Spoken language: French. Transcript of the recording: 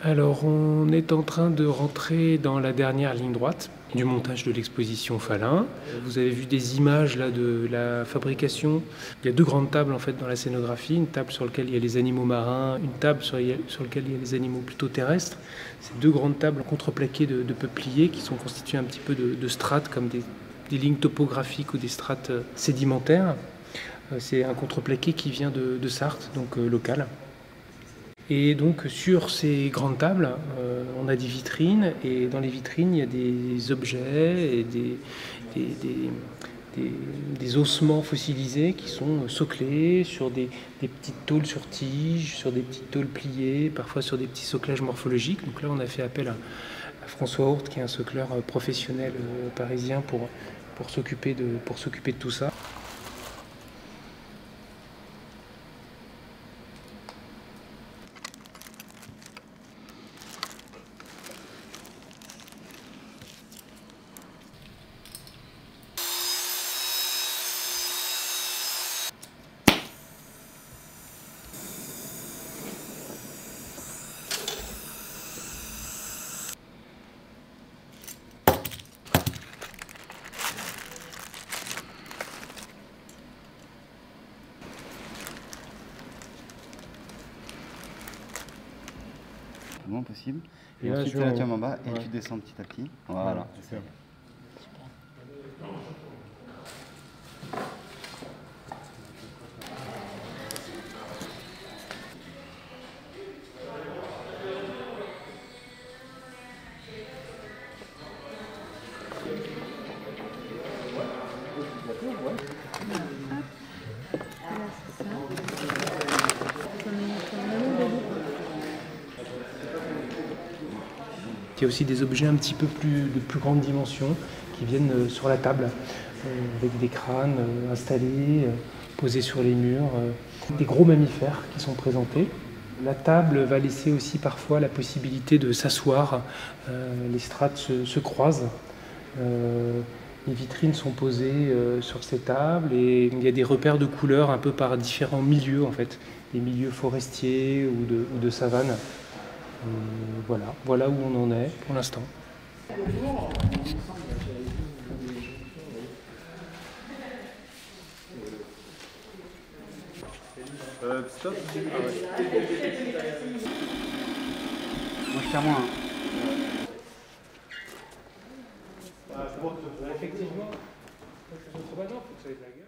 Alors, on est en train de rentrer dans la dernière ligne droite du montage de l'exposition Falin. Vous avez vu des images là de la fabrication. Il y a deux grandes tables en fait dans la scénographie, une table sur laquelle il y a les animaux marins, une table sur laquelle il y a les animaux plutôt terrestres. Ces deux grandes tables contreplaquées de peupliers qui sont constituées un petit peu de strates comme des lignes topographiques ou des strates sédimentaires. C'est un contreplaqué qui vient de Sarthe, donc local. Et donc sur ces grandes tables, on a des vitrines, et dans les vitrines, il y a des objets et des ossements fossilisés qui sont soclés sur des petites tôles sur tiges, sur des petites tôles pliées, parfois sur des petits soclages morphologiques. Donc là, on a fait appel à François Ourte, qui est un socleur professionnel parisien, pour s'occuper de tout ça. Le moins possible. Et ensuite, tu la tiens en bas et ouais. tu descends petit à petit. Voilà. C'est ça. Il y a aussi des objets un petit peu de plus grande dimension qui viennent sur la table, avec des crânes installés, posés sur les murs, des gros mammifères qui sont présentés. La table va laisser aussi parfois la possibilité de s'asseoir, les strates se croisent. Les vitrines sont posées sur ces tables et il y a des repères de couleurs un peu par différents milieux en fait, des milieux forestiers ou de savane. Voilà où on en est pour l'instant. Stop. Moi je tiens moins. Effectivement, faut que ça soit trop banal, faut que ça ait de la gueule.